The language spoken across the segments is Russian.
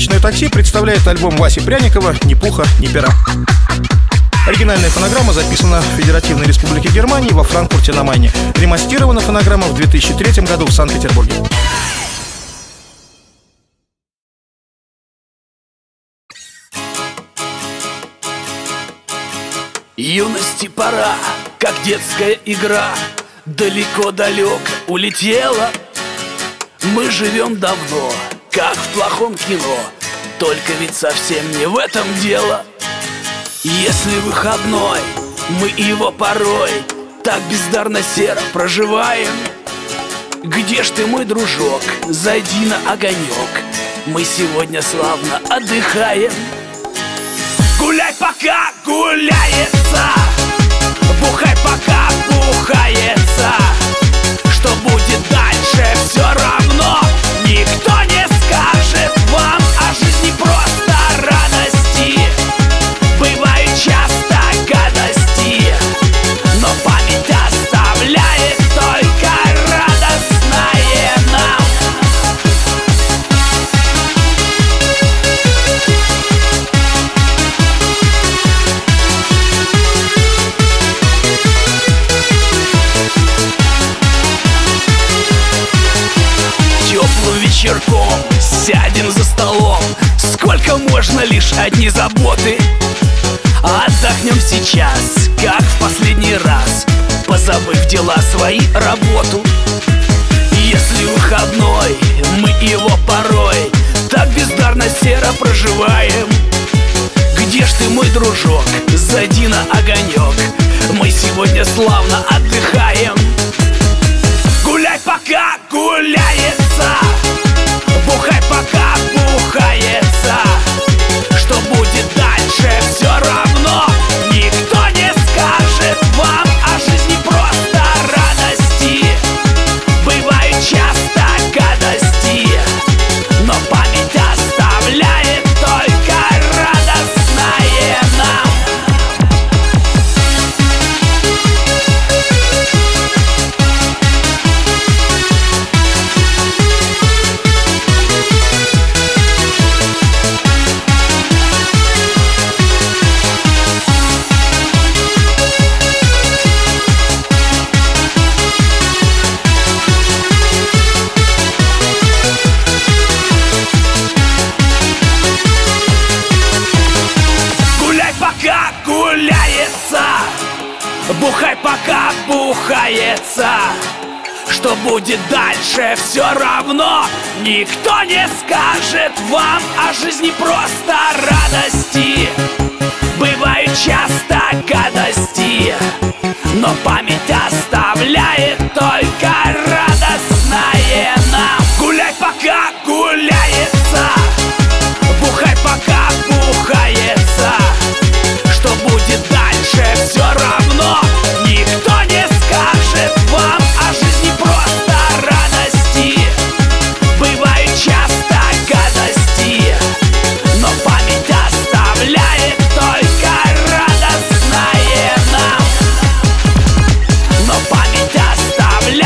«Ночное такси» представляет альбом Васи Пряникова «Ни пуха, ни пера». Оригинальная фонограмма записана в Федеративной Республике Германии во Франкфурте на Майне. Ремастирована фонограмма в 2003 году в Санкт-Петербурге. Юности пора, как детская игра, далеко-далеко улетела. Мы живем давно, как в плохом кино, только ведь совсем не в этом дело. Если выходной, мы его порой так бездарно серо проживаем. Где ж ты, мой дружок, зайди на огонек, мы сегодня славно отдыхаем. Гуляй, пока гуляется, бухай, пока бухается. Что будет дальше, все равно никто не скажет вам. О жизни просто радости, бывает часто гадости, но память оставляет только радостное нам. Теплым вечерком сядем за столом, сколько можно, лишь одни заботы. Отдохнем сейчас, как в последний раз, позабыв дела свои, работу. Если выходной, мы его порой так бездарно серо проживаем. Где ж ты, мой дружок, зайди на огонек, мы сегодня славно отдыхаем. Гуляй, пока гуляется, бухай, пока бухается. Что будет дальше, все равно никто не скажет вам. О жизни просто радости, бывает часто гадости, но память оставляет только радостное нам. Гуляется, бухай, пока бухается. Что будет дальше, все равно никто не скажет вам. О жизни просто радости, бывает часто гадости, но память оставляет только радостное нам. Гуляй, пока гуляется, бухай, пока бухается. Что будет дальше, все равно никто не скажет вам. О жизни просто радости, бывает часто гадости, но память оставляет только радостное нам. Но память оставляет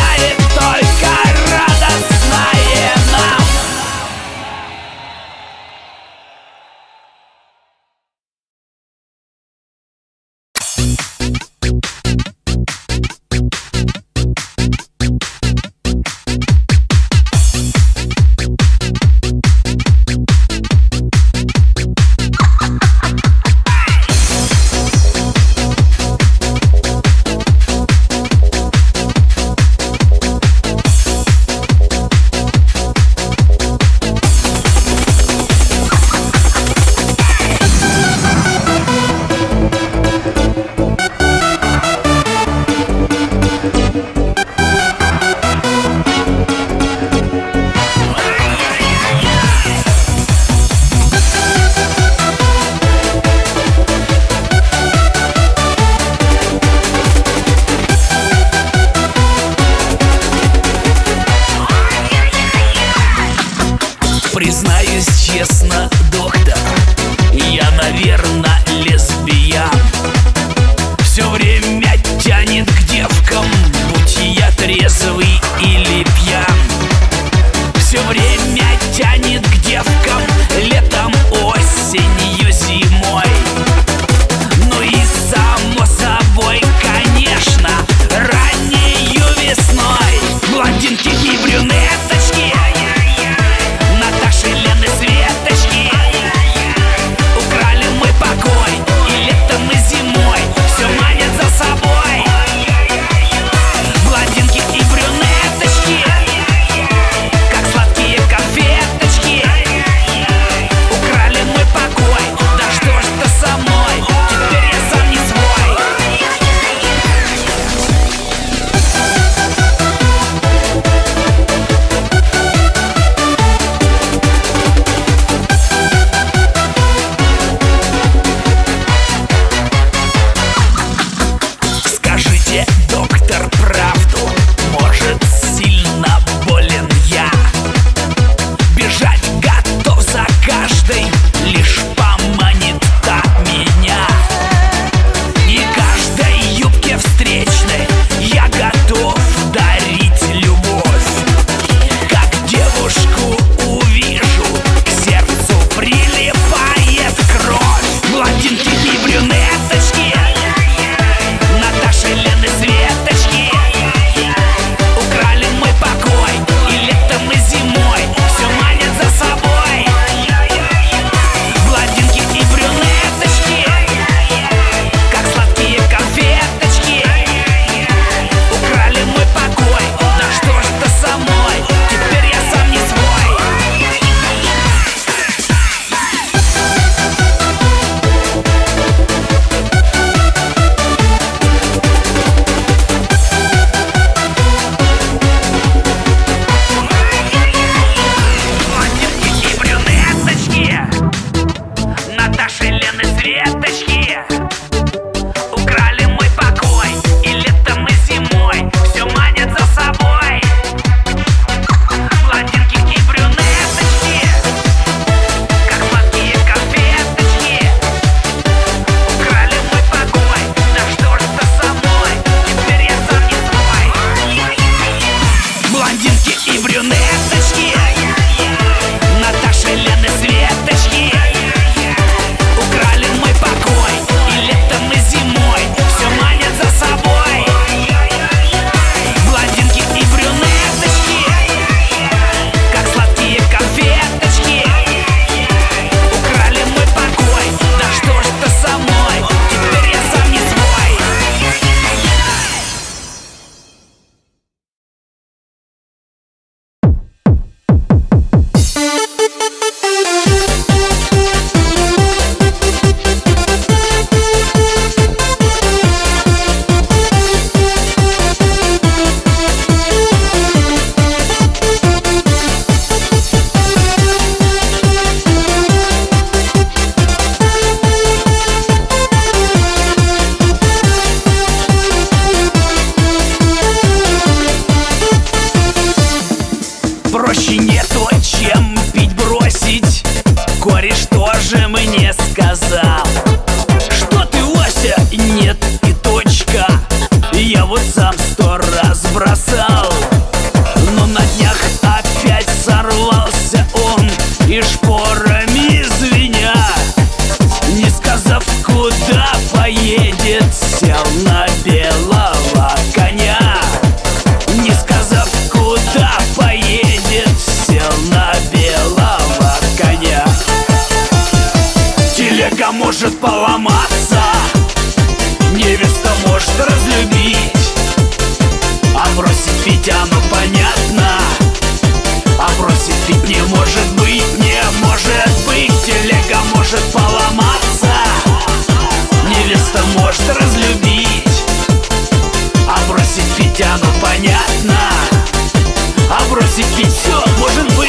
может поломаться, невеста может разлюбить, а бросить пить оно понятно, а бросить пить все может быть.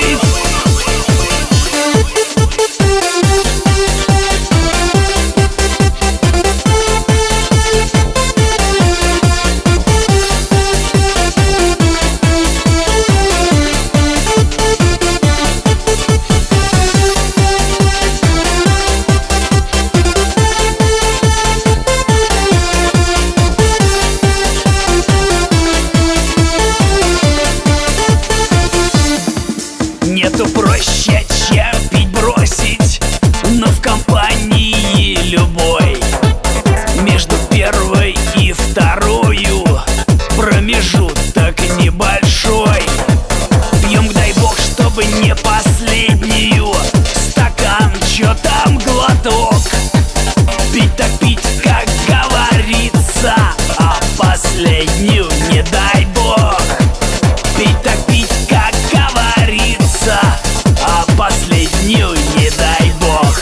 Нету проще, чем пить бросить, но в компании любой. Между первой и второю промежуток небольшой. Пьем, дай бог, чтобы не последнюю, стакан, чё там глоток. Пить так пить, как говорится, а последнюю не дай бог. Пить так пить, как говорится, а последнюю не дай бог.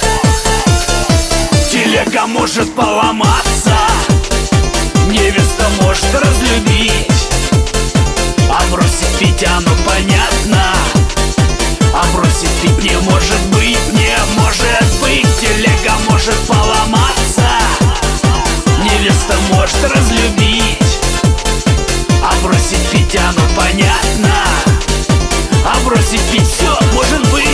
Телега может поломаться, невеста может разлюбить, а бросить пить оно понятно, а бросить пить не может быть, не может быть. Телега может поломаться, невеста может разлюбить, а бросить пить оно понятно, а бросить пить все может быть.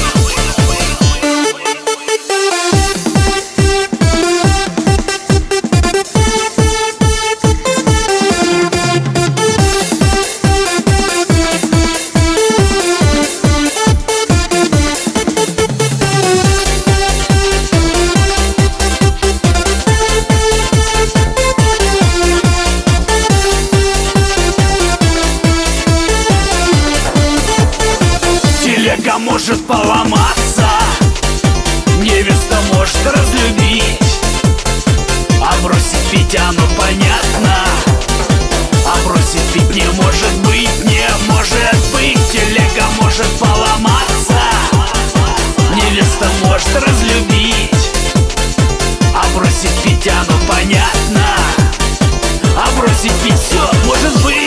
Телега может поломаться, невеста может разлюбить, а бросить пить оно понятно, а бросить пить не может быть, не может быть. Телега может поломаться, невеста может разлюбить, а бросить пить оно понятно, а бросить пить все может быть.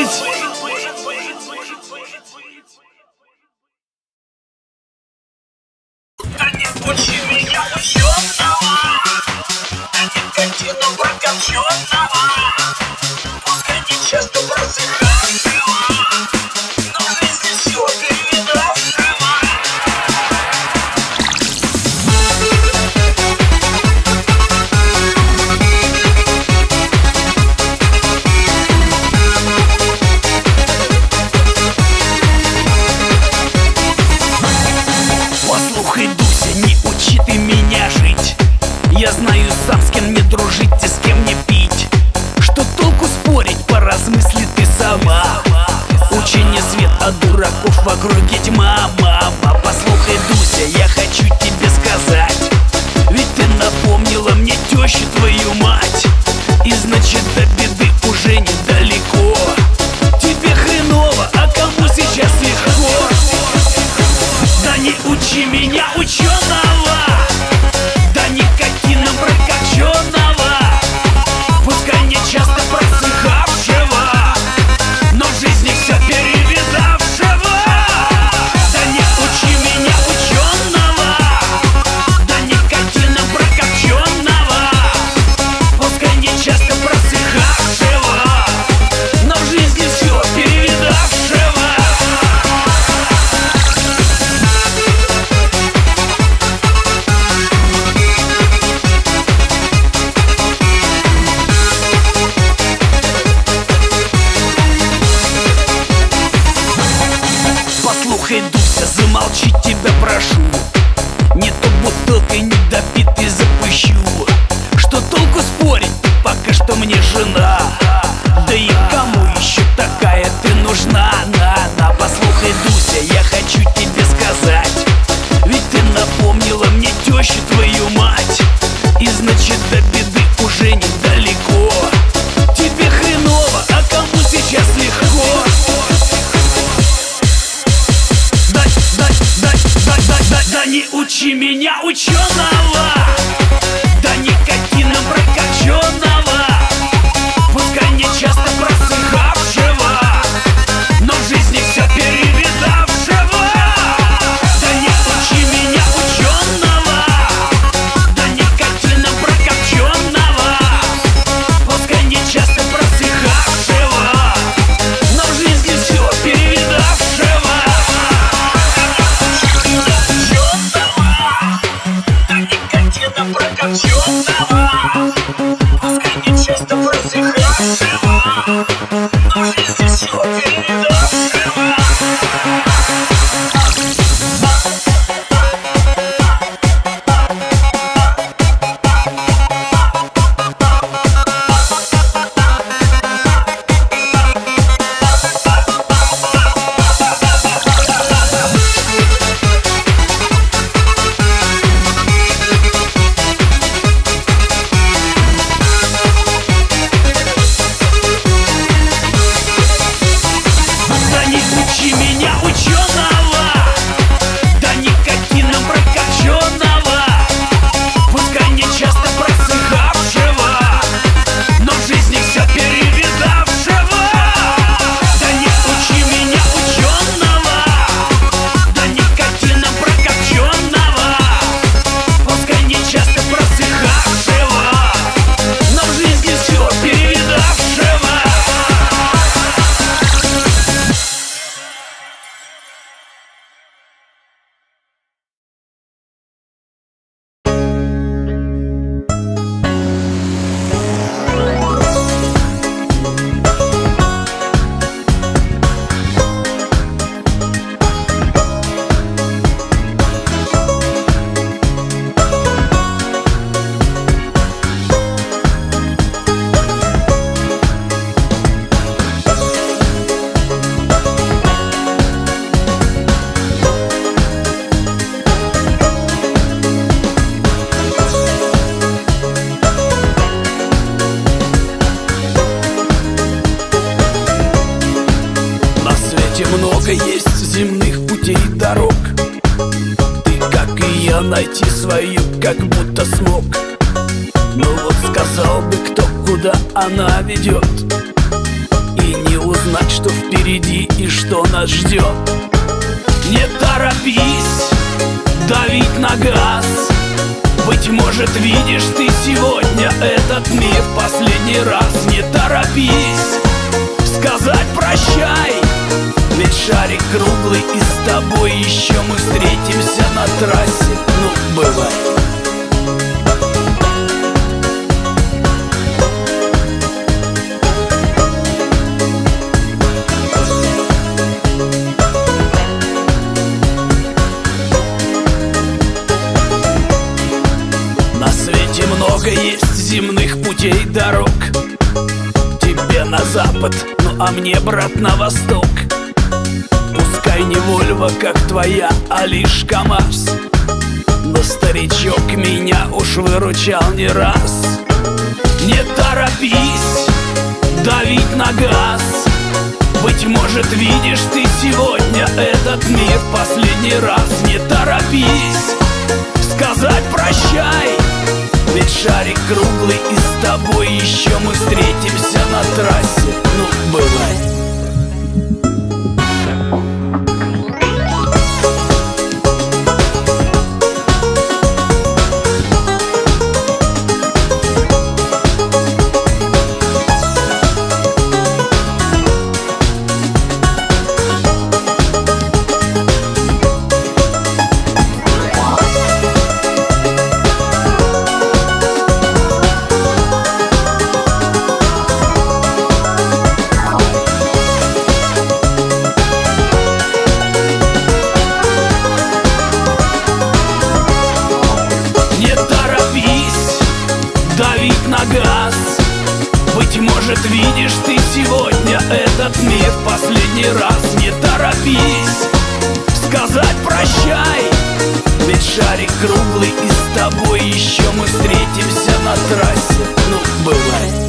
Они учи меня ученого, они картину прокопченого, пускай не часто просыхавшего, но в жизни все перевидавшего. Послухай, Дуся, не учи ты меня жить. Я знаю сам, с кем мне дружить и с кем не пить. Что толку спорить, поразмысли ты сама. Учение свет, а дураков в округе тьма. Мама, послухай, Дуся, я хочу тебе сказать, ведь ты напомнила мне тещу твою мать, и значит до беды уже недалеко. Тебе хреново, а кому сейчас легко? Да не учи меня ученого, да никотином прокаченного, пускай не часто просыхавшего, но в жизни все перевидавшего. Да не учи меня ученого, да никотином прокаченного, пускай не часто просыхавшего, но в жизни все перевидавшего. Послухай, Дуся, замолчи, тебя прошу, не то бутылкой недопитой запущу. Что толку спорить, пока что мне жена, да и кому еще такая ты нужна? Послухай, Дуся, я хочу тебе сказать, ведь ты напомнила мне тещу твою мать, и значит до беды уже недалеко. Тебе хреново, а кому сейчас легко? Да не учи меня ученого, свете много есть земных путей и дорог. Ты, как и я, найти свою как будто смог. Но вот сказал бы кто, куда она ведет, и не узнать, что впереди и что нас ждет. Не торопись давить на газ. Быть может, видишь ты сегодня этот мир в последний раз. Не торопись сказать прощай, ведь шарик круглый, и с тобой еще мы встретимся на трассе. Ну, бывай. Много есть земных путей, дорог. Тебе на запад, ну а мне, брат, на восток. Пускай не Вольво, как твоя, а лишь КамАЗ, но старичок меня уж выручал не раз. Не торопись давить на газ. Быть может, видишь ты сегодня этот мир в последний раз. Не торопись сказать прощай, ведь шарик круглый, и с тобой еще мы встретимся на трассе. Ну, бывай. Газ. Быть может, видишь ты сегодня этот мир в последний раз. Не торопись сказать прощай, ведь шарик круглый, и с тобой еще мы встретимся на трассе. Ну, бывай.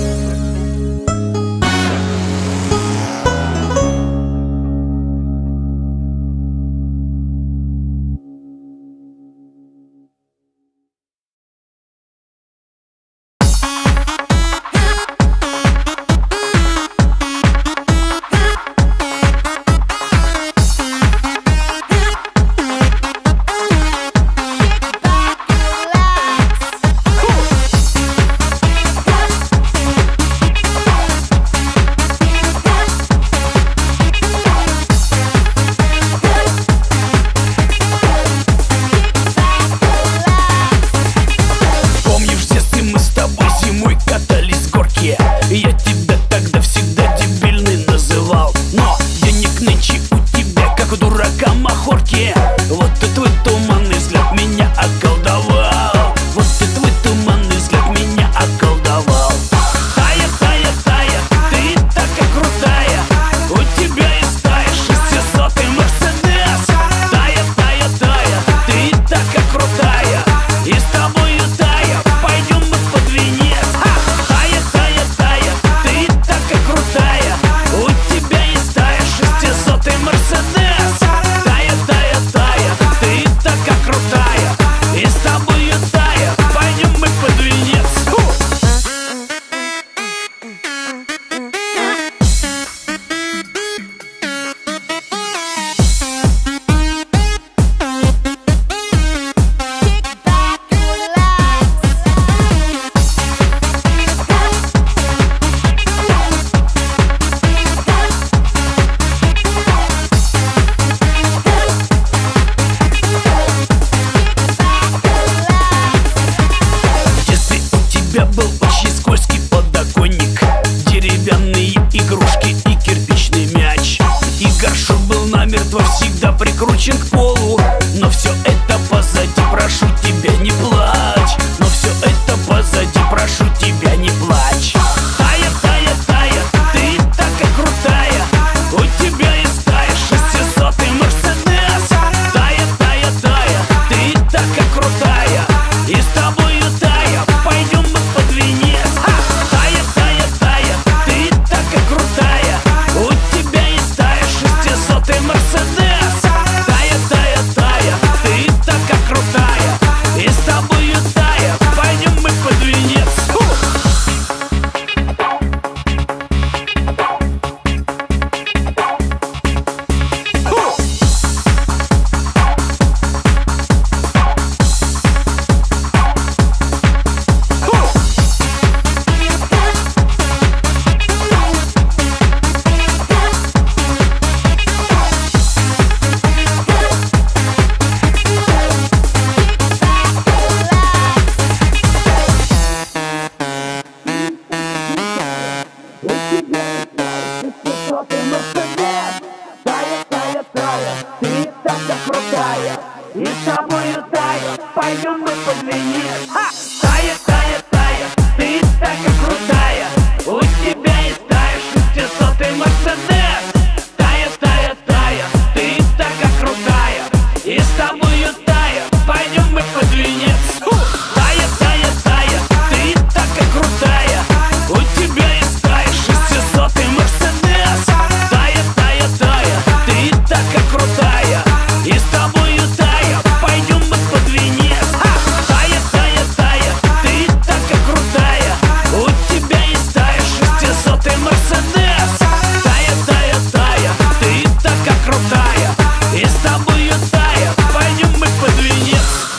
Ты Мерседес, тает, тает, тает. Ты такая крутая, и с тобою тает. Пойдем мы по длине. Тает, тает, тает. Ты такая крутая, у тебя есть тает 600-й Мерседес. Тает, тает, тает. Ты такая крутая, и с тобою тает. Пойдем мы по длине. Тает, тает, тает. Ты такая крутая, у тебя есть тает 600-й Мерседес. Тает, тает, тает. Ты такая крутая, и с тобою тает. Пойдем мы по длине. Тает, тает, тает. Ты такая крутая, у тебя есть тает 600-й Мерседес. Тает, тает, тает. Ты такая крутая, и с тобою тает. Пойдем мы по длине.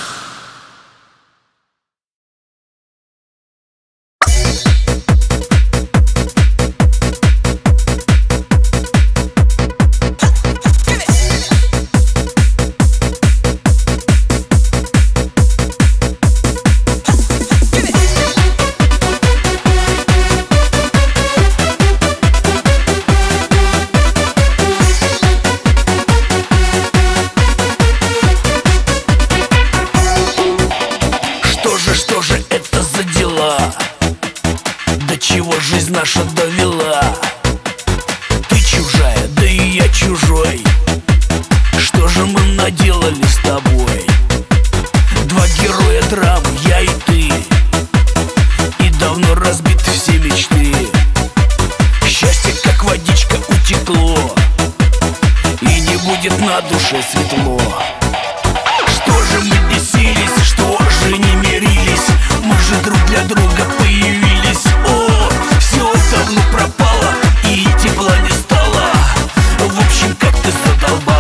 Что же это за дела? До чего жизнь наша довела? Ты чужая, да и я чужой. Что же мы наделали с тобой? Два героя драмы, я и ты, и давно разбиты все мечты. Счастье, как водичка, утекло, и не будет на душе светло. Что же мы бесились, что же не мирились? Мы же друг для друга появились. О, все давно пропало, и тепла не стало. В общем, как ты задолбала.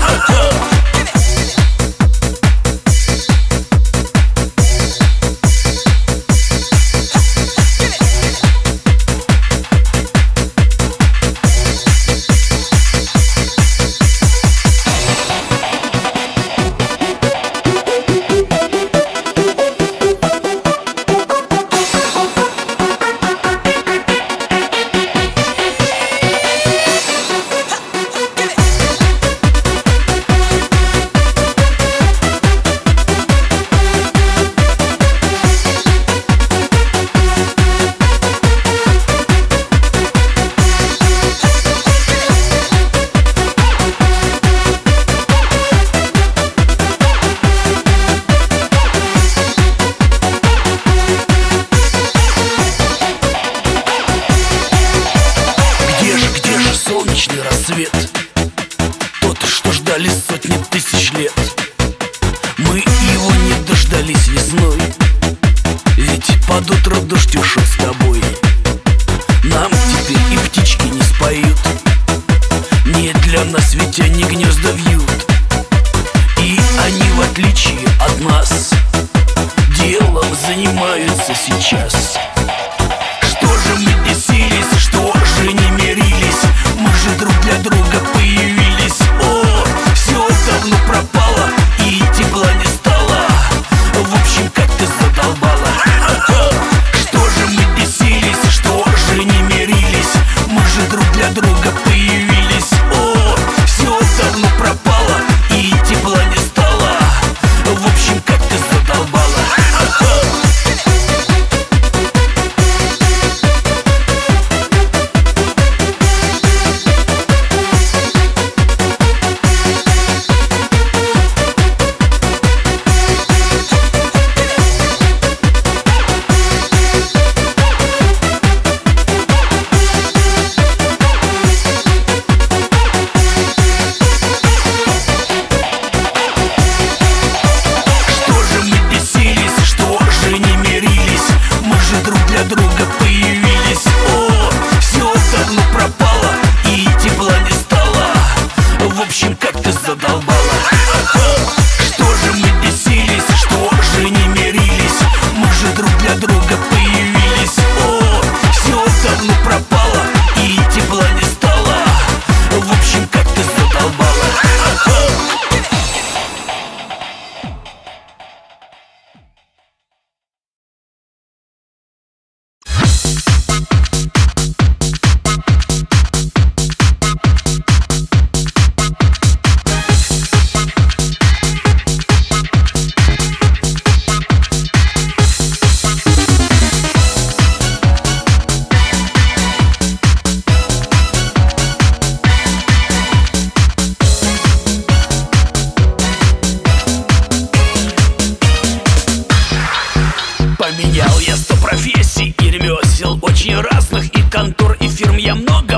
Солнечный рассвет, тот, что ждали сотни тысяч лет. Мы его не дождались весной, ведь под утро дождь ушел с тобой. Нам теперь и птички не споют, не для нас ведь они гнезда вьют. И они, в отличие от нас, делом занимаются сейчас. Что же мы бесились, что же не мирились? Мы же друг для друга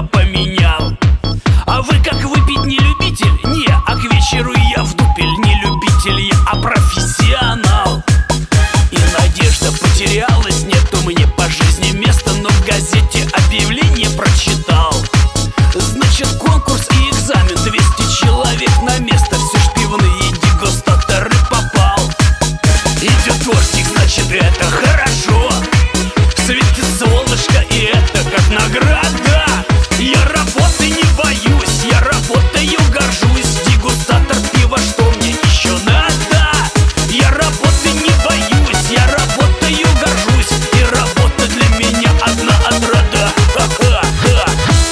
я поменял. А вы как выпить не любитель? Не, а к вечеру я в дупель. Не любитель я, а профессионал. И надежда потерялась, нету мне по жизни места, но в газете объявление прочитал. Значит, конкурс и экзамен, 200 человек на место. Все ж пивные дегустаторы попал. Идет дождик, значит, это хорошо. Светит солнышко, и это как награда. Я работы не боюсь, я работаю горжусь. Дегустатор пива, что мне еще надо? Я работы не боюсь, я работаю горжусь. И работа для меня одна отрада. Ха-ха-ха.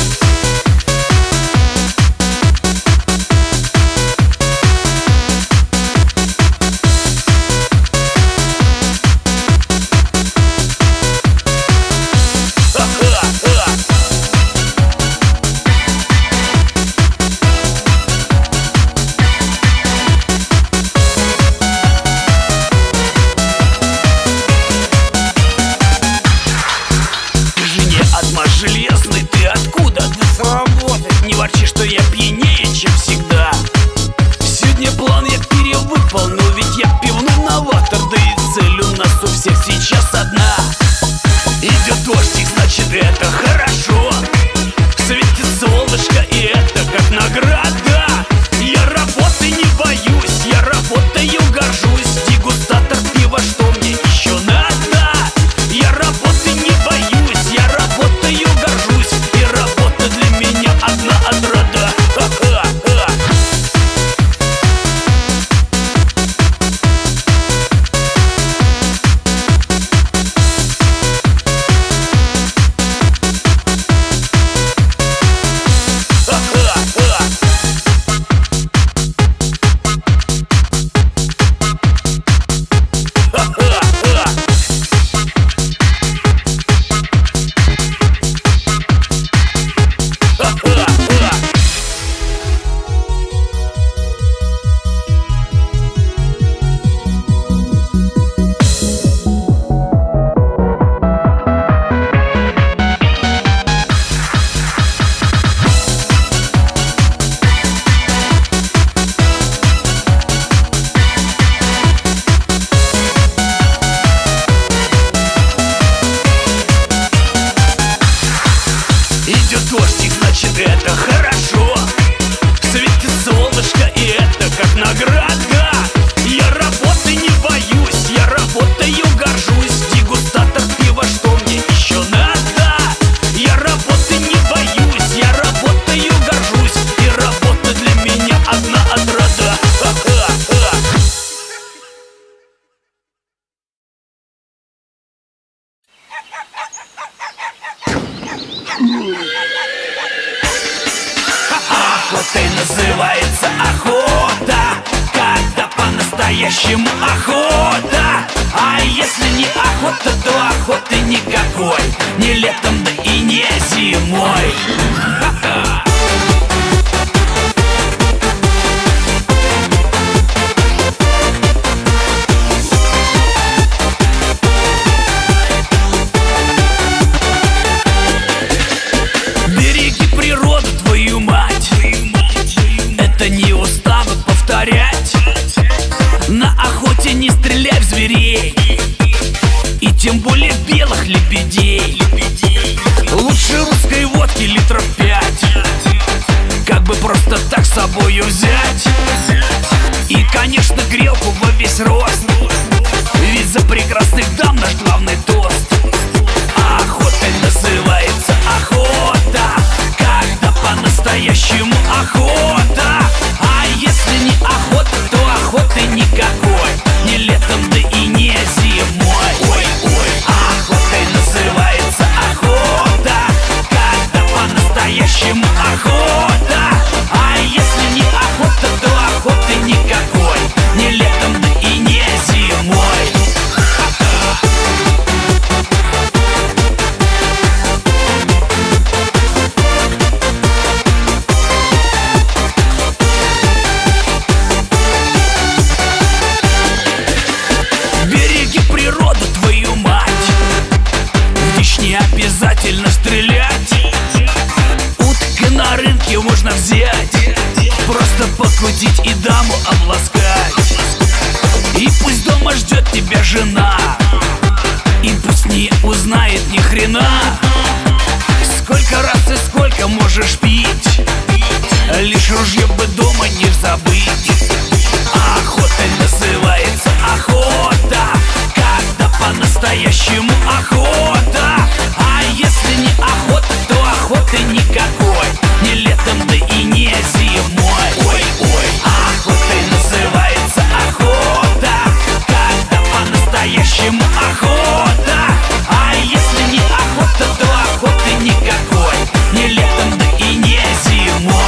Железный, ты откуда? Да с работы. Не ворчи, что я пьянее, чем всегда. Сегодня план я перевыполнил, ведь я пивной новатор. Да и цель у нас у всех сейчас одна. Идет дождик, значит, это хорошо. Светит солнышко, и это как награда. Я работы не боюсь, я работаю горжусь. Дегустатор пива, что мне еще надо? Я работы не боюсь, я работаю горжусь. И работа для меня одна отрада. Ха-ха-ха. Идет дождик, значит, это хорошо. Светит солнышко, и это как награда. Я работы не боюсь, я работаю горжусь. Дегустатор пива, что мне еще надо? Я работы не боюсь, я работаю горжусь. И работа для меня одна отрада. Ха-ха-ха. Охотой называется охота, когда по-настоящему охота. А если не охота, то охоты никакой. Ни летом, да и не зимой. Ха-ха. Береги природу, твою мать. Это не устану повторять. На охоте не стреляй в зверей, и тем более белых лебедей. Лучше русской водки литров 5, как бы просто так с собою взять. И, конечно, грелку во весь рост, ведь за прекрасных дам наш главный тост. Охотой называется охота, когда по-настоящему охота. А если не охота, то охоты никакой. Ни летом, да и не зимой. Ой-ой. Охотой называется охота, когда по-настоящему охота. А если не охота, то охоты никакой. Ни летом, да и не зимой. обязательно стрелять. можно взять, просто покрутить и даму обласкать. И пусть дома ждет тебя жена, и пусть не узнает ни хрена. Сколько раз и сколько можешь пить, лишь ружье бы дома не забыть. Охота называется охота, когда по-настоящему охота. А если не охота, то охоты никакой, ни летом, да и не зимой. Ой-ой, охотой называется охота, когда по-настоящему охота. А если не охота, то охоты никакой, ни летом, да и не зимой.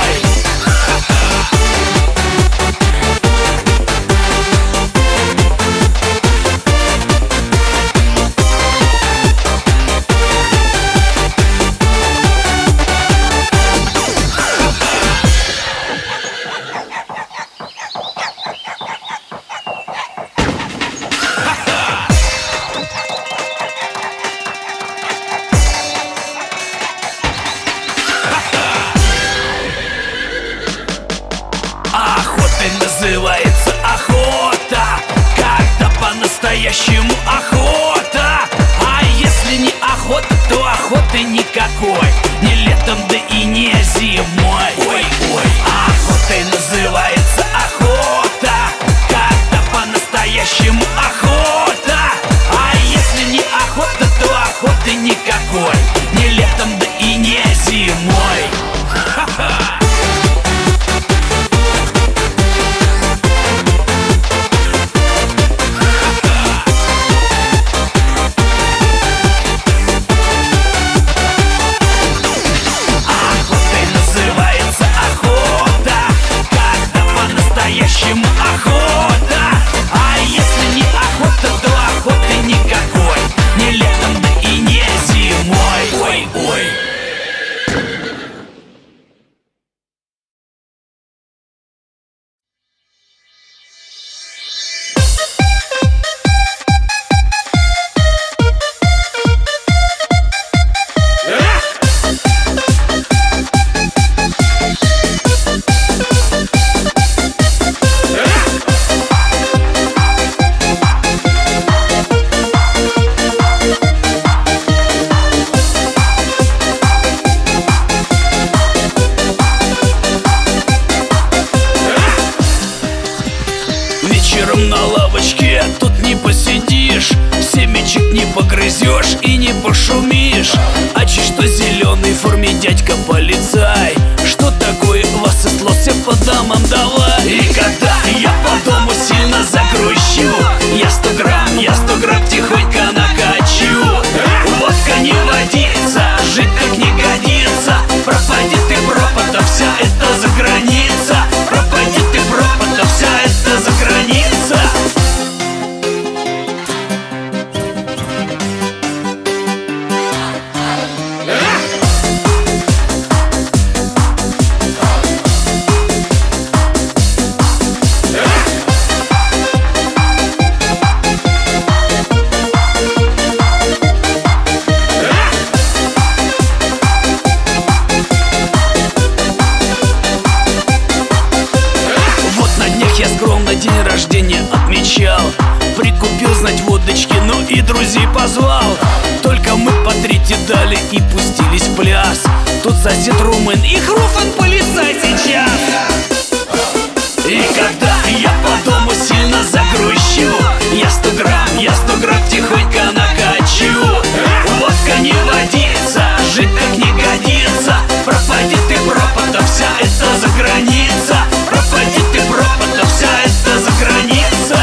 Называется охота, когда по-настоящему охота. А если не охота, то охоты никакой, ни летом, да и не зимой. Ой-ой, охотой называется охота, когда по-настоящему охота. А если не охота, то охоты никакой, ни летом, да и не зимой. Ха-ха. Вечером на лавочке тут не посидишь, семечек не погрызешь и не пошумишь. А чуть что зеленый в форме дядька полицай, что такое вас и слился по домам давай. И когда я по дому сильно загрущу, я 100 грамм тихонько накачу. Водка не водится, жить так не годится. Пропади ты пропадом, вся эта заграница. Пропади ты пропадом, вся эта заграница. День рождения отмечал, прикупил, знать, водочки, ну и друзей позвал. Только мы по трети дали и пустились в пляс. Тут сосед румын и хруфан полицай сейчас. И когда я по дому сильно загрущу, я 100 грамм тихонько накачу. Водка не водится, жить так не годится. Пропади ты пропадом, вся эта заграница. Пропади ты пропадом, вся эта заграница.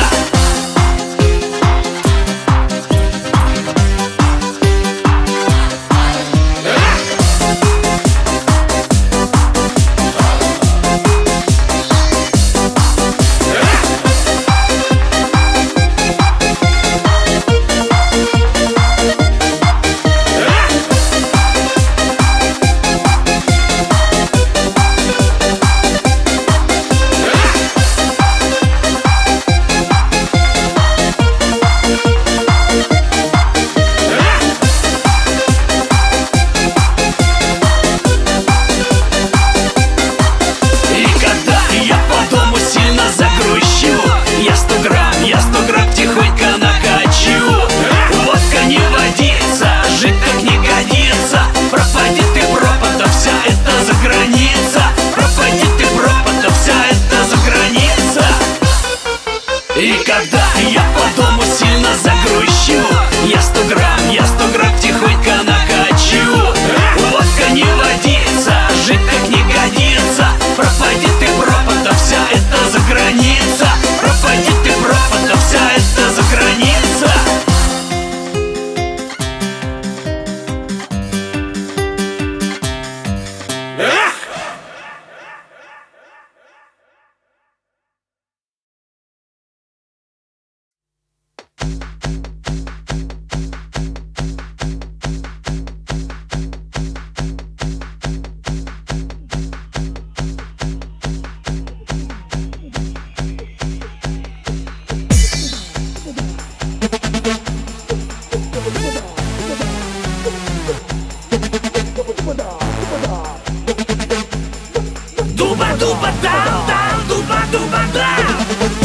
Дуба-дам-дам, дуба-дуба-дам.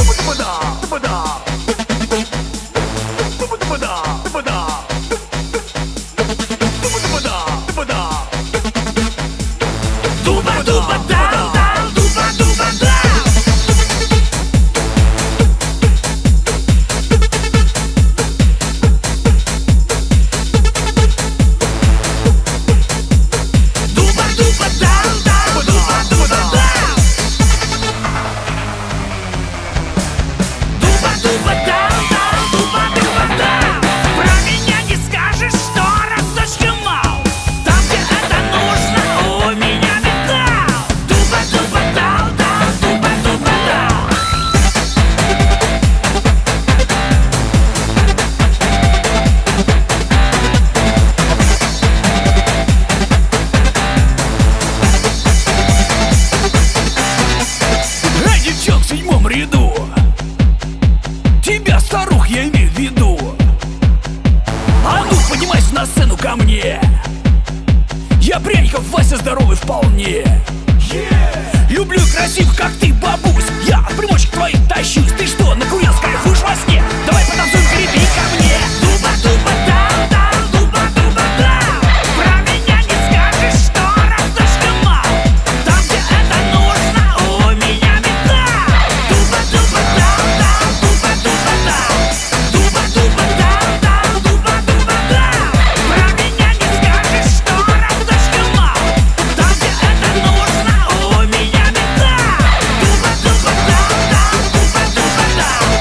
Тебя, старух, я имею в виду. А ну, поднимайся на сцену ко мне. Я Пряников, Вася здоровый вполне. Люблю красивых, как ты, бабусь. Я от примочек твоих тащусь. Ты что, накурилась, кайфуешь во сне? Давай потанцуем, греби ко мне. Дуба-дуба-дам-дам, дуба-дуба-дам. Про меня не скажешь, что расточка мал. Там, где это нужно, у меня металл. Дуба-дуба-дам-дам, дуба-дуба-дам. Дуба-дуба-дам-дам, дуба-дуба-дам. Про меня не скажешь, что расточка мал. Там, где это нужно, у меня металл. Дуба-дуба-дам-дам, дуба-дуба-дам.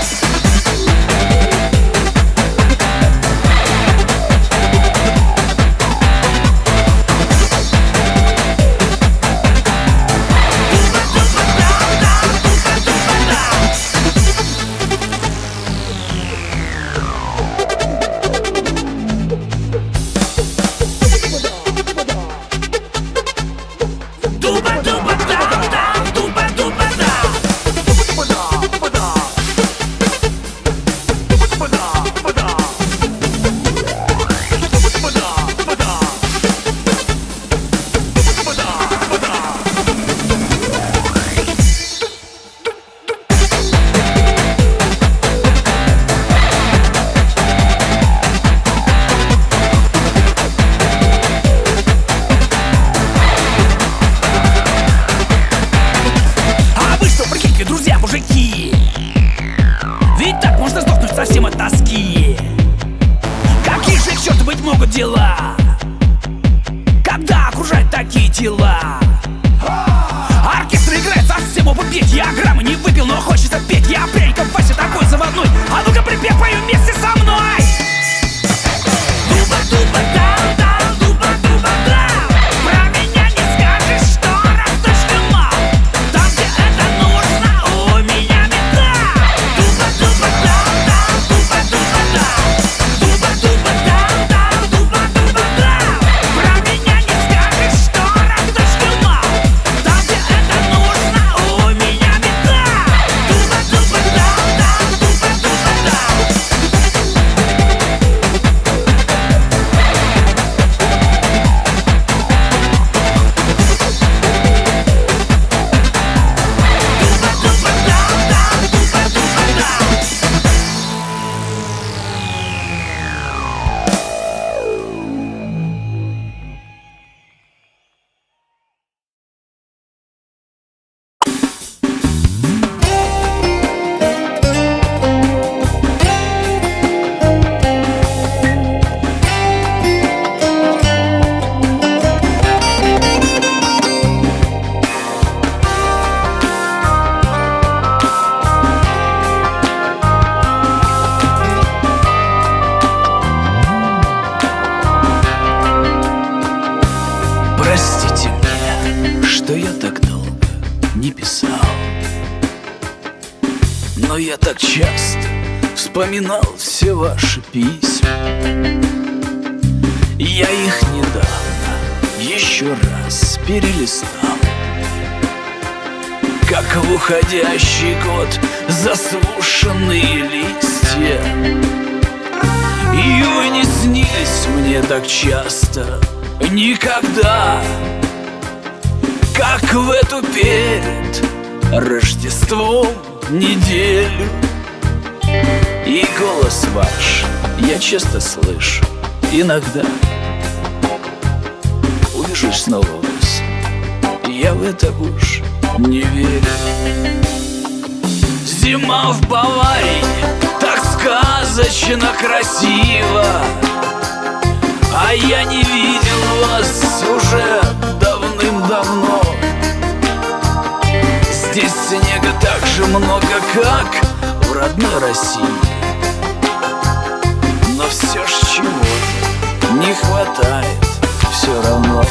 Дуба-дуба-дам-дам, дуба-дуба-дам. А вы что, прикиньте, друзья, мужики? Ведь так можно сдохнуть совсем от тоски. Какие же к черту быть могут дела, когда окружают такие тела? Оркестр играет, совсем оба петь. Я грамма не выпил, но хочется петь. Я Пряников, Вася такой заводной. А ну-ка припев, пою вместе со мной. Дуба-дуба-дам-дам, дуба-дуба-дам. Про меня не скажешь, что расточка мал. Там, где это нужно, у меня металл. Дуба-дуба-дам-дам, дуба-дуба-дам. Дуба-дуба-дам-дам, дуба-дуба-дам. Про меня не скажешь, что расточка мал. Там, где это нужно, у меня металл. Дуба-дуба-дам-дам, дуба-дуба-дам. Простите мне, что я так долго не писал, но я так часто вспоминал все ваши письма. Я их недавно еще раз перелистал, как в уходящий год засушенные листья. И вы не снились мне так часто никогда, как как в эту перед Рождеством неделю. И голос ваш я часто слышу, иногда увижу снова вас, я в это уж не верю. Зима в Баварии так сказочно красиво, а я не видел вас уже давным-давно. Здесь снега так же много, как в родной России, но все ж чего-то не хватает все равно.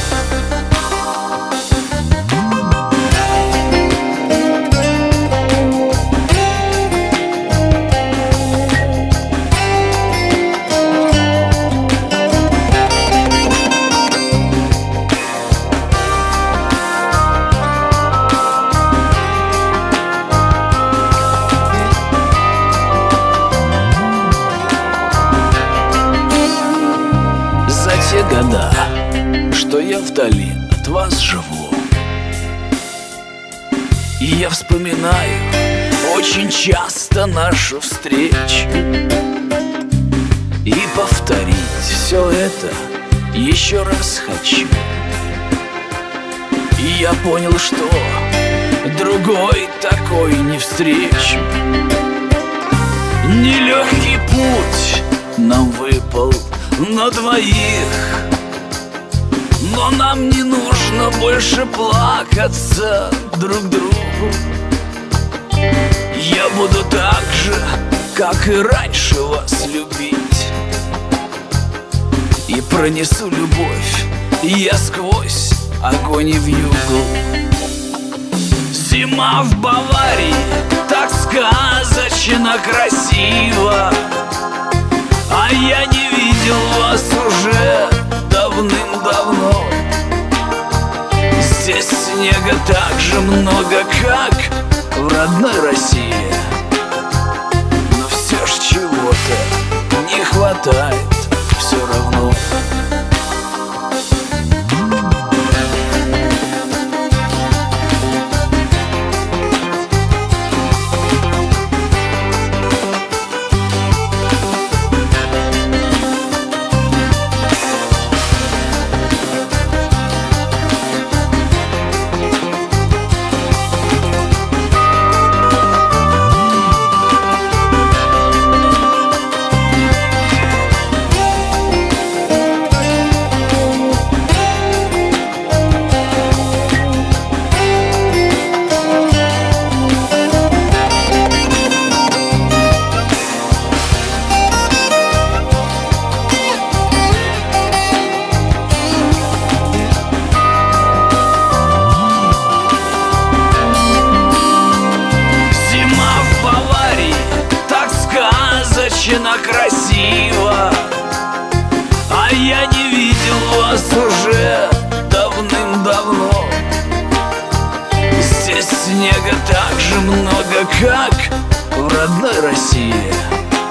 Те года, что я вдали от вас живу, и я вспоминаю очень часто нашу встречу, и повторить все это еще раз хочу. И я понял, что другой такой не встречу. Нелегкий путь нам выпал на двоих, но нам не нужно больше плакаться друг другу. Я буду так же, как и раньше, вас любить, и пронесу любовь я сквозь огонь и вьюгу. Зима в Баварии так сказочно красиво, а я не видел вас уже давным-давно. Здесь снега так же много, как в родной России, но все ж чего-то не хватает все равно. Красиво, а я не видел вас уже давным-давно. Здесь снега так же много, как в родной России,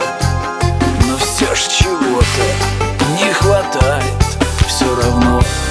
но все ж чего-то не хватает все равно.